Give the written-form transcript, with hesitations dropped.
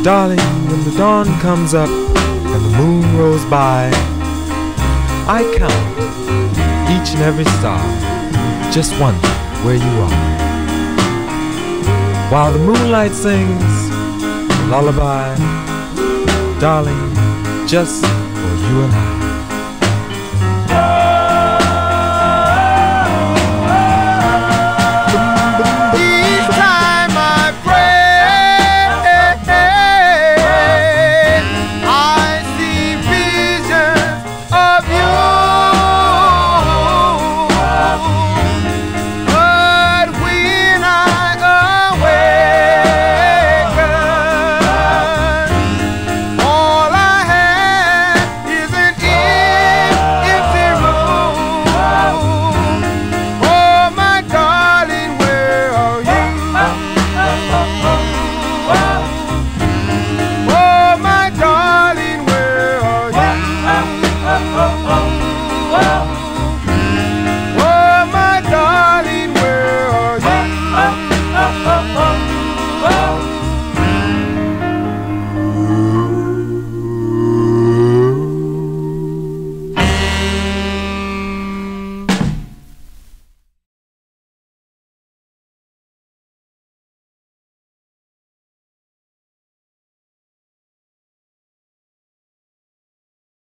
Darling, when the dawn comes up and the moon rolls by, I count each and every star, just wonder where you are. While the moonlight sings a lullaby, darling, just for you and I. Oh,